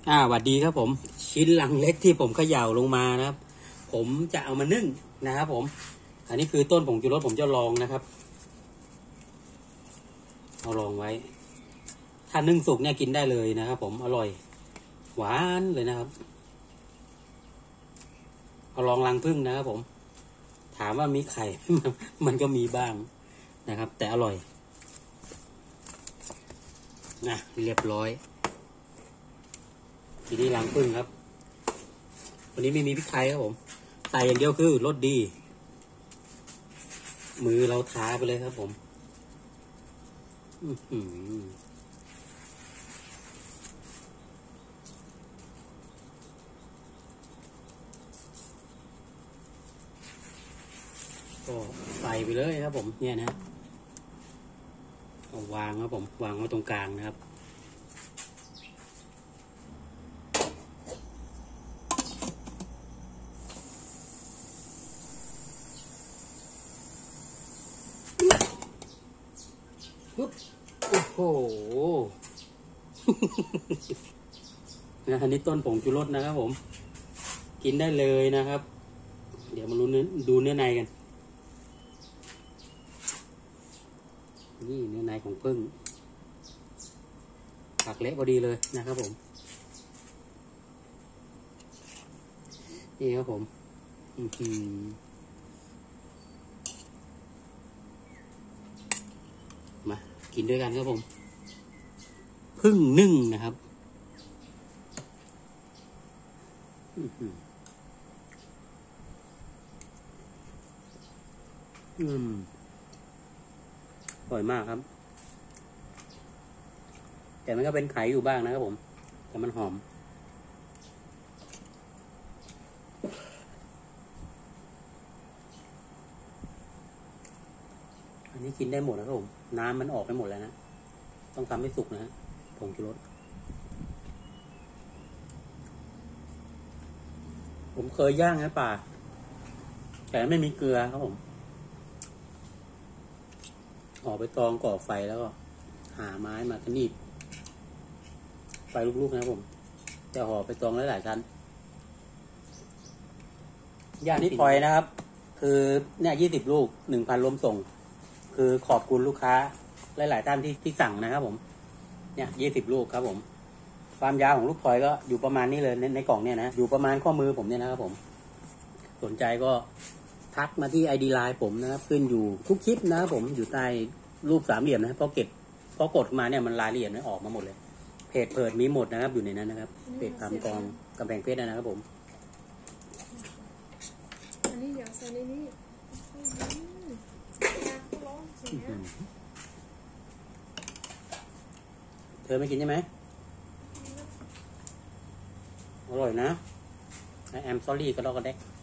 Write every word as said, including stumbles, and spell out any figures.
อ่าสวัสดีครับผมชิ้นลังเล็กที่ผมเขย่าลงมานะครับผมจะเอามานึ่งนะครับผมอันนี้คือต้นผงชูรสผมจะลองนะครับเอาลองไว้ถ้านึ่งสุกเนี่ยกินได้เลยนะครับผมอร่อยหวานเลยนะครับเอาลองรังผึ้งนะครับผมถามว่ามีไข่ มันก็มีบ้างนะครับแต่อร่อยนะเรียบร้อยทีนี้รังผึ้งครับวันนี้ไม่มีพริกไทยครับผมใส่อย่างเดียวคือรสดีมือเราท้าไปเลยครับผมก็ใส่ไปเลยครับผมเนี่ยนะเอาวางครับผมวางไว้ตรงกลางนะครับปุ๊บโอ้โห นะอันนี้ต้นผงชูรสนะครับผมกินได้เลยนะครับเดี๋ยวมาดูเนื้อดูเนื้อในกันนี่เนื้อในของผึ้งผักเละพอดีเลยนะครับผมนี่ครับผมอืมมากินด้วยกันครับผมผึ้งนึ่งนะครับอืมอร่อยมากครับแต่มันก็เป็นไข่อยู่บ้างนะครับผมแต่มันหอมอันนี้กินได้หมดนะครับผมน้ำมันออกไปหมดแล้วนะต้องทำให้สุกนะฮะผงชูรสผมเคยย่างนะป่าแต่ไม่มีเกลือครับผมออกไปตองก่อไฟแล้วก็หาไม้มากระนีบไฟลูกๆนะครับผมจะห่อไปตองหลายๆชั้นย่างนิดปล่อยนะครับคือเนี่ยยี่สิบลูกหนึ่งพันรวมส่งคือขอบคุณลูกค้าหลายๆท่านที่ที่สั่งนะครับผมเนี่ยยี่สิบลูกครับผมความยาวของลูกพลอยก็อยู่ประมาณนี้เลยในในกล่องเนี่ยนะอยู่ประมาณข้อมือผมเนี่ยนะครับผมสนใจก็ทักมาที่ ไอ ดี ไลน์ ผมนะครับขึ้นอยู่ทุกคลิปนะครับผมอยู่ใต้รูปสามเหลี่ยมนะเพราะเก็บเพราะกดมาเนี่ยมันรายละเอียดมันออกมาหมดเลยเพจเปิดมีหมดนะครับอยู่ในนั้นนะครับเพจทำกองกำแพงเพชรนะครับผมอันนี้อยากใส่ในนี้เธอไม่กินใช่ไหมอร่อยนะ I am sorry ก็ดอกกระแดก